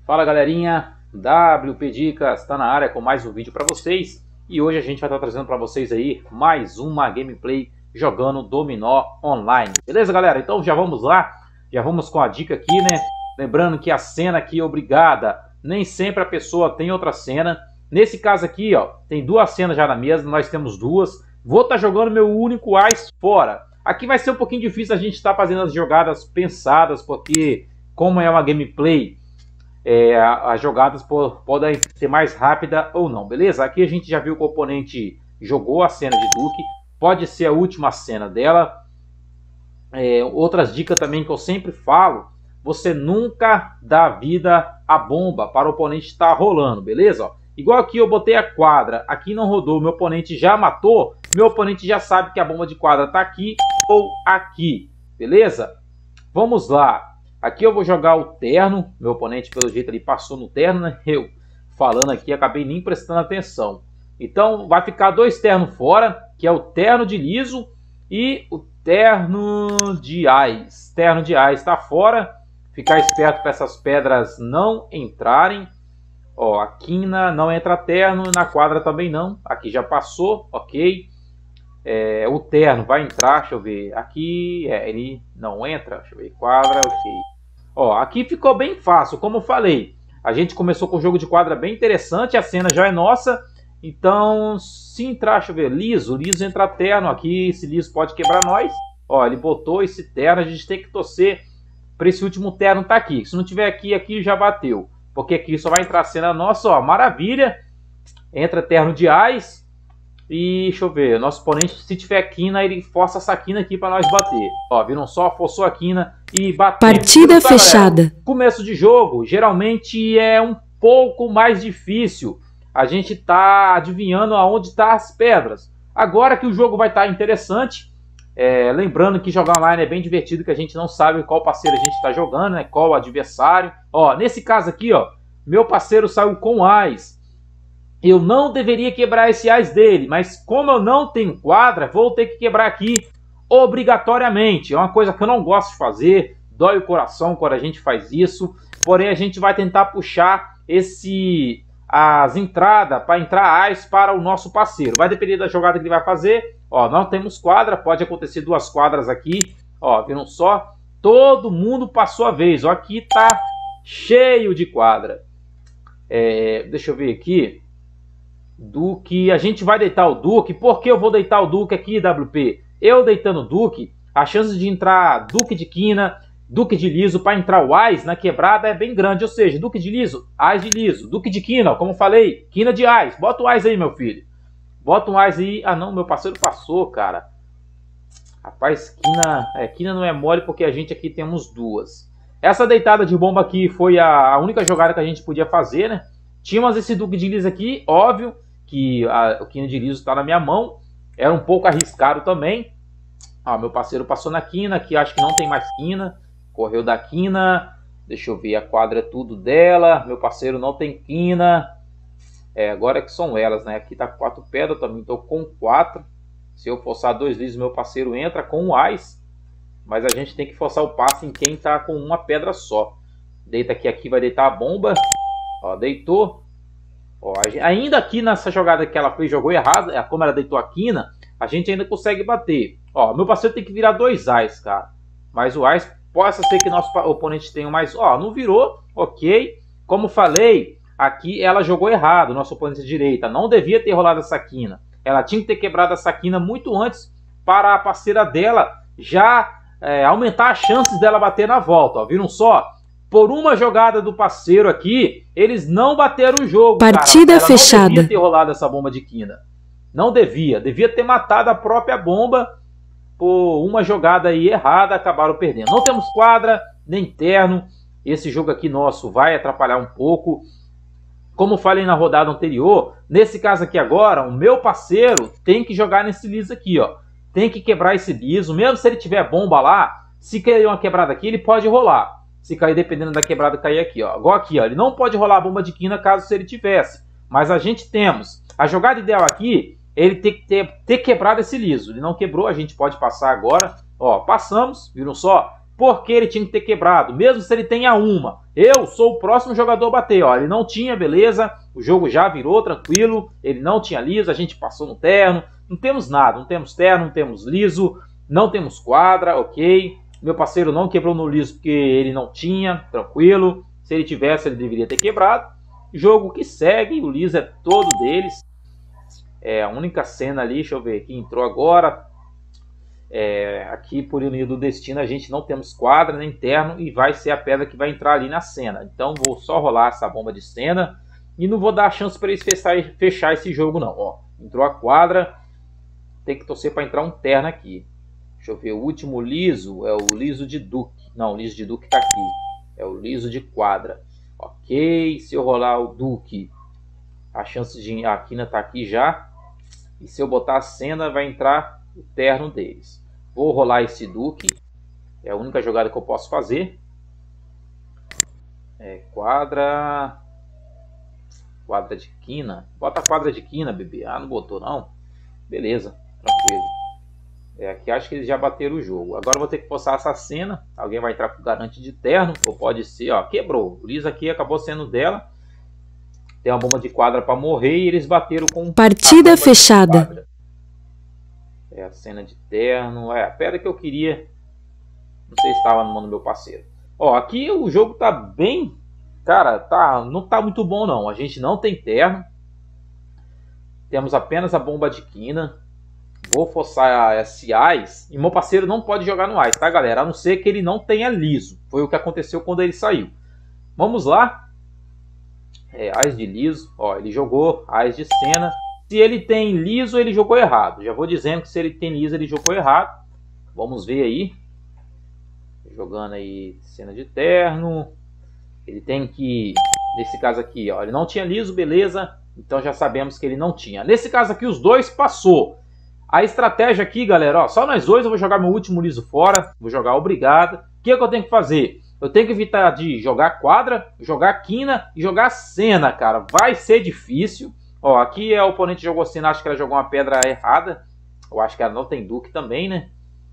Fala galerinha, WP Dicas está na área com mais um vídeo para vocês. E hoje a gente vai estar trazendo para vocês aí mais uma gameplay jogando dominó online. Beleza galera? Então já vamos lá, já vamos com a dica aqui, né? Lembrando que a cena aqui é obrigada, nem sempre a pessoa tem outra cena. Nesse caso aqui, ó, tem duas cenas já na mesa, nós temos duas. Vou estar jogando meu único AIS fora. Aqui vai ser um pouquinho difícil a gente estar fazendo as jogadas pensadas, porque como é uma gameplay, as jogadas podem ser mais rápida ou não, beleza? Aqui a gente já viu que o oponente jogou a cena de Duque, pode ser a última cena dela. Outras dicas também que eu sempre falo: você nunca dá vida à bomba para o oponente estar rolando, beleza? Ó, igual aqui eu botei a quadra, aqui não rodou, meu oponente já matou, meu oponente já sabe que a bomba de quadra está aqui ou aqui, beleza? Vamos lá. Aqui eu vou jogar o terno, meu oponente pelo jeito ele passou no terno, né? Eu falando aqui acabei nem prestando atenção. Então vai ficar dois ternos fora, que é o terno de liso e o terno de AIS. Terno de AIS está fora, ficar esperto para essas pedras não entrarem. Ó, a quina não entra terno, na quadra também não, aqui já passou, ok. O terno vai entrar, deixa eu ver, aqui ele não entra, deixa eu ver, quadra, ok. Ó, aqui ficou bem fácil, como eu falei, a gente começou com um jogo de quadra bem interessante, a cena já é nossa, então se entrar, deixa eu ver, liso entra terno, aqui esse liso pode quebrar nós. Ó, ele botou esse terno, a gente tem que torcer para esse último terno tá aqui, se não tiver aqui já bateu, porque aqui só vai entrar a cena nossa, ó, maravilha, entra terno de AIS. E deixa eu ver, nosso oponente, se tiver quina, ele força essa quina aqui para nós bater. Ó, viram só? Forçou a quina e bateu. Partida fechada. Galera? Começo de jogo, geralmente é um pouco mais difícil. A gente tá adivinhando aonde tá as pedras. Agora que o jogo vai estar interessante, lembrando que jogar online é bem divertido, que a gente não sabe qual parceiro a gente está jogando, né? Qual o adversário. Ó, nesse caso aqui, ó, meu parceiro saiu com AIS. Eu não deveria quebrar esse AIS dele, mas como eu não tenho quadra, vou ter que quebrar aqui obrigatoriamente. É uma coisa que eu não gosto de fazer, dói o coração quando a gente faz isso. Porém, a gente vai tentar puxar as entradas para entrar AIS para o nosso parceiro. Vai depender da jogada que ele vai fazer. Ó, não temos quadra, pode acontecer duas quadras aqui. Ó, viram só? Todo mundo passou a vez. Ó, aqui tá cheio de quadra. Deixa eu ver aqui. Duque, a gente vai deitar o Duque. Por que eu vou deitar o Duque aqui, WP? Eu deitando o Duque, a chance de entrar Duque de quina, Duque de liso para entrar o AIS na quebrada é bem grande. Ou seja, Duque de liso, AIS de liso, Duque de quina, como eu falei, quina de AIS. Bota o AIS aí, meu filho. Bota um AIS aí. Ah não, meu parceiro passou, cara. Rapaz, quina não é mole porque a gente aqui temos duas. Essa deitada de bomba aqui foi a única jogada que a gente podia fazer, né? Tínhamos esse Duque de liso aqui, óbvio que o quina de liso está na minha mão. Era um pouco arriscado também. Meu parceiro passou na quina, aqui acho que não tem mais quina. Correu da quina. Deixa eu ver, a quadra é tudo dela. Meu parceiro não tem quina. Agora que são elas, né? Aqui tá 4 pedras, também estou com 4. Se eu forçar 2 lisos, meu parceiro entra com um AIS. Mas a gente tem que forçar o passe em quem tá com uma pedra só. Deita aqui vai deitar a bomba. Ó, deitou. Ó, ainda aqui nessa jogada que ela fez, jogou errado, como ela deitou a quina, a gente ainda consegue bater. Ó, meu parceiro tem que virar 2 AIS, cara. Mas o AIS, possa ser que nosso oponente tenha mais. Ó, não virou, ok. Como falei, aqui ela jogou errado, nosso oponente de direita. Não devia ter rolado essa quina. Ela tinha que ter quebrado essa quina muito antes para a parceira dela já aumentar as chances dela bater na volta. Ó, viram só? Por uma jogada do parceiro aqui, eles não bateram o jogo. Partida fechada. Não devia ter rolado essa bomba de quina. Não devia. Devia ter matado a própria bomba. Por uma jogada aí errada, acabaram perdendo. Não temos quadra, nem terno. Esse jogo aqui nosso vai atrapalhar um pouco. Como falei na rodada anterior, nesse caso aqui agora, o meu parceiro tem que jogar nesse liso aqui, ó. Tem que quebrar esse liso. Mesmo se ele tiver bomba lá, se cair uma quebrada aqui, ele pode rolar. Se cair, dependendo da quebrada, cair aqui, ó. Igual aqui, ó. Ele não pode rolar a bomba de quina caso se ele tivesse. Mas a gente temos. A jogada ideal aqui, ele tem que ter quebrado esse liso. Ele não quebrou, a gente pode passar agora. Ó, passamos, viram só? porque ele tinha que ter quebrado, mesmo se ele tenha uma. Eu sou o próximo jogador a bater, ó. Ele não tinha, beleza, o jogo já virou tranquilo, ele não tinha liso, a gente passou no terno, não temos nada, não temos terno, não temos liso, não temos quadra, ok. Meu parceiro não quebrou no liso porque ele não tinha, tranquilo. Se ele tivesse, ele deveria ter quebrado. Jogo que segue, o liso é todo deles. É a única cena ali, deixa eu ver, que entrou agora. Aqui por ironia do destino a gente não temos quadra nem terno e vai ser a pedra que vai entrar ali na cena. Então vou só rolar essa bomba de cena e não vou dar chance para eles fechar esse jogo não. Ó, entrou a quadra, tem que torcer para entrar um terno aqui. Deixa eu ver, o último liso é o liso de Duque. Não, o liso de Duque tá aqui. É o liso de quadra. Ok, se eu rolar o Duque, a chance de a quina tá aqui já. E se eu botar a cena, vai entrar o terno deles. Vou rolar esse Duque. É a única jogada que eu posso fazer. Quadra. Quadra de quina. Bota a quadra de quina, bebê. Ah, não botou não. Beleza, tranquilo. Aqui acho que eles já bateram o jogo. Agora eu vou ter que forçar essa cena. Alguém vai entrar com garante de terno. Ou pode ser, ó, quebrou. O liso aqui acabou sendo dela. Tem uma bomba de quadra para morrer e eles bateram com partida fechada. É a cena de terno. É a pedra que eu queria. Não sei se estava no mão do meu parceiro. Ó, aqui o jogo tá bem... Cara, não tá muito bom não. A gente não tem terno. Temos apenas a bomba de quina. Vou forçar esse Ais. E meu parceiro não pode jogar no Ais, tá, galera? A não ser que ele não tenha liso. Foi o que aconteceu quando ele saiu. Vamos lá. Ais de liso. Ó, ele jogou Ais de cena. Se ele tem liso, ele jogou errado. Já vou dizendo que se ele tem liso, ele jogou errado. Vamos ver aí. Jogando aí cena de terno. Ele tem que... Nesse caso aqui, ó. Ele não tinha liso, beleza. Então já sabemos que ele não tinha. Nesse caso aqui, os dois passou. A estratégia aqui, galera, ó, só nós dois eu vou jogar meu último liso fora, vou jogar obrigado. O que é que eu tenho que fazer? Eu tenho que evitar de jogar quadra, jogar quina e jogar cena, cara. Vai ser difícil. Ó, aqui a oponente jogou cena, acho que ela jogou uma pedra errada. Eu acho que ela não tem Duque também, né?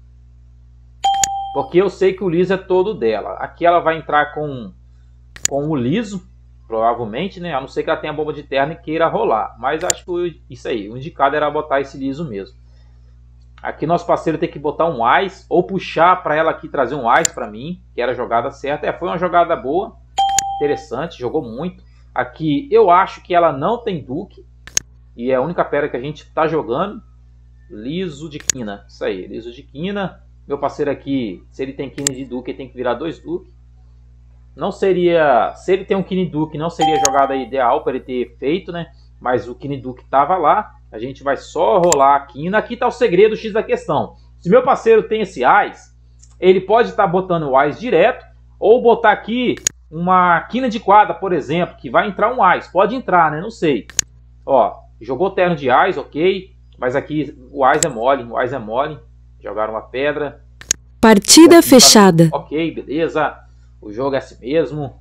Porque eu sei que o liso é todo dela. Aqui ela vai entrar com o liso, provavelmente, né? A não ser que ela tenha bomba de terno e queira rolar. Mas acho que isso aí, o indicado era botar esse liso mesmo. Aqui nosso parceiro tem que botar um Ais, ou puxar para ela aqui trazer um Ais para mim, que era a jogada certa. Foi uma jogada boa, interessante, jogou muito. Aqui eu acho que ela não tem Duque, e é a única pedra que a gente está jogando. Liso de quina, isso aí, liso de quina. Meu parceiro aqui, se ele tem quina de Duque, ele tem que virar 2 Duque. Não seria, se ele tem um Kine Duque, não seria a jogada ideal para ele ter feito, né? Mas o Kine Duque estava lá. A gente vai só rolar a quina. Aqui está o segredo X da questão. Se meu parceiro tem esse Ais, ele pode estar botando o Ais direto, ou botar aqui uma quina de quadra, por exemplo, que vai entrar um Ais. Pode entrar, né? Não sei. Ó, jogou terno de Ais, ok. Mas aqui o Ais é mole, o Ais é mole. Jogaram uma pedra. Partida fechada. Ok, beleza. O jogo é assim mesmo.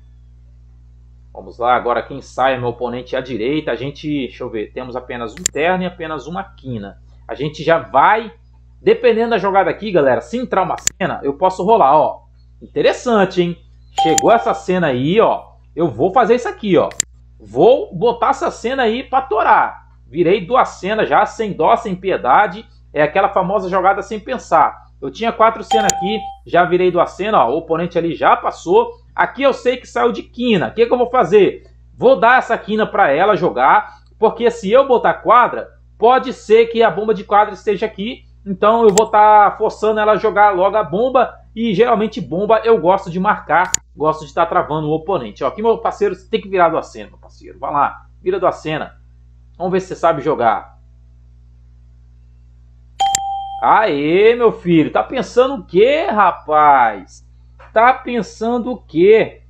Vamos lá, agora quem sai é meu oponente à direita. A gente, deixa eu ver, temos apenas um terno e apenas uma quina. A gente já vai, dependendo da jogada aqui, galera, se entrar uma cena, eu posso rolar, ó. Interessante, hein? Chegou essa cena aí, ó. Eu vou fazer isso aqui, ó. Vou botar essa cena aí pra torar. Virei 2 cenas já, sem dó, sem piedade. É aquela famosa jogada sem pensar. Eu tinha 4 cenas aqui, já virei 2 cenas, ó. O oponente ali já passou. Aqui eu sei que saiu de quina. O que eu vou fazer? Vou dar essa quina para ela jogar, porque se eu botar quadra, pode ser que a bomba de quadra esteja aqui. Então eu vou estar forçando ela a jogar logo a bomba. E geralmente bomba eu gosto de marcar, gosto de estar travando o oponente. Ó, aqui meu parceiro, você tem que virar 2 cenas, meu parceiro. Vai lá, vira 2 cenas. Vamos ver se você sabe jogar. Aê, meu filho, tá pensando o quê, rapaz? Tá pensando o quê?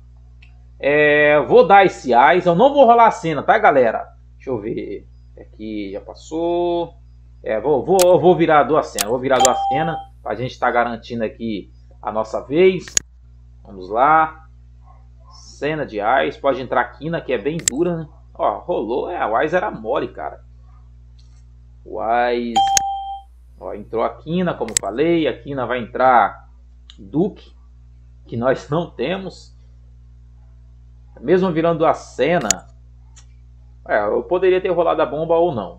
Vou dar esse Ais, eu não vou rolar a cena, tá, galera? Deixa eu ver. Aqui já passou. Vou virar 2 cenas, vou virar 2 cenas, pra gente estar garantindo aqui a nossa vez. Vamos lá. Cena de Ais, pode entrar quina, que é bem dura, né? Ó, rolou, o Ais era mole, cara. O Ais... Ó, entrou a quina, como falei. A quina vai entrar Duque, que nós não temos. Mesmo virando a cena, eu poderia ter rolado a bomba ou não.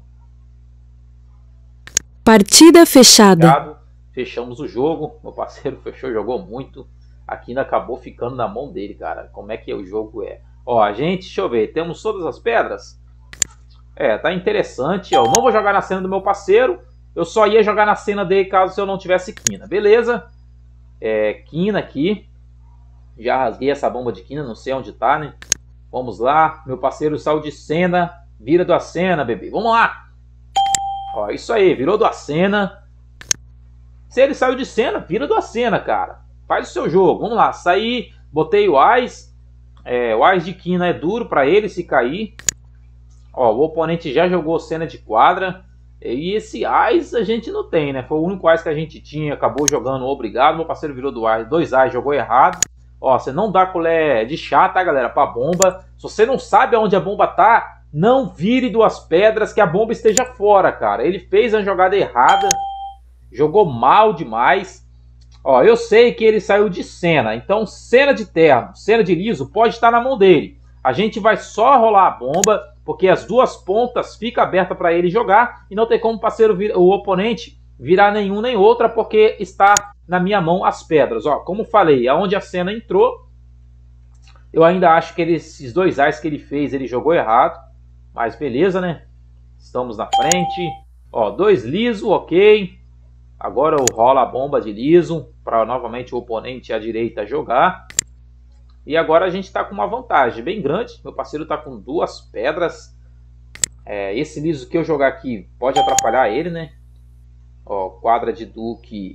Partida fechada. Fechamos o jogo. Meu parceiro fechou, jogou muito. A quina acabou ficando na mão dele, cara. Como é que o jogo é? Ó, a gente, deixa eu ver. Temos todas as pedras? Tá interessante. Ó, não vou jogar na cena do meu parceiro. Eu só ia jogar na cena dele caso eu não tivesse quina. Beleza. Quina aqui. Já rasguei essa bomba de quina. Não sei onde tá, né? Vamos lá. Meu parceiro saiu de cena. Vira do Acena, bebê. Vamos lá. Ó, isso aí. Virou do Acena. Se ele saiu de cena, vira do Acena, cara. Faz o seu jogo. Vamos lá. Saí. Botei o Ás. O Ás de quina é duro para ele se cair. Ó, o oponente já jogou cena de quadra. E esse Ás a gente não tem, né? Foi o único Ás que a gente tinha. Acabou jogando obrigado. Meu parceiro virou do Ás. 2 Ás, jogou errado. Ó, você não dá colher de chá, tá, galera? Pra bomba. Se você não sabe aonde a bomba tá, não vire 2 pedras que a bomba esteja fora, cara. Ele fez a jogada errada. Jogou mal demais. Ó, eu sei que ele saiu de cena. Então, cena de terno, cena de liso, pode estar na mão dele. A gente vai só rolar a bomba, porque as 2 pontas ficam abertas para ele jogar. E não tem como o oponente virar nenhum nem outra, porque está na minha mão as pedras. Ó, como falei, aonde a cena entrou, eu ainda acho que esses 2 Ás que ele fez, ele jogou errado. Mas beleza, né? Estamos na frente. Ó, 2 liso, ok. Agora eu rolo a bomba de liso para novamente o oponente à direita jogar. E agora a gente está com uma vantagem bem grande. Meu parceiro está com 2 pedras. Esse liso que eu jogar aqui pode atrapalhar ele, né? Ó, quadra de Duque.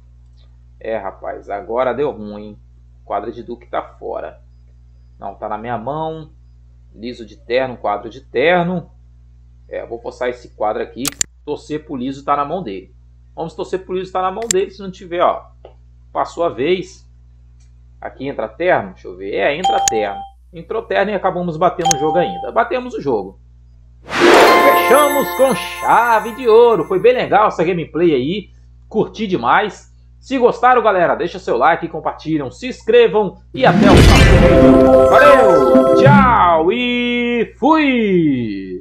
Rapaz, agora deu ruim. Quadra de Duque tá fora. Não, tá na minha mão. Liso de terno, quadro de terno. Vou forçar esse quadro aqui. Torcer pro liso tá na mão dele. Vamos torcer pro liso tá na mão dele. Se não tiver, ó. Passou a vez. Aqui entra terno. Deixa eu ver. Entra terno. Entrou terno e acabamos batendo o jogo ainda. Batemos o jogo. Fechamos com chave de ouro. Foi bem legal essa gameplay aí. Curti demais. Se gostaram, galera, deixa seu like, compartilham, se inscrevam e até o próximo vídeo. Valeu, tchau e fui!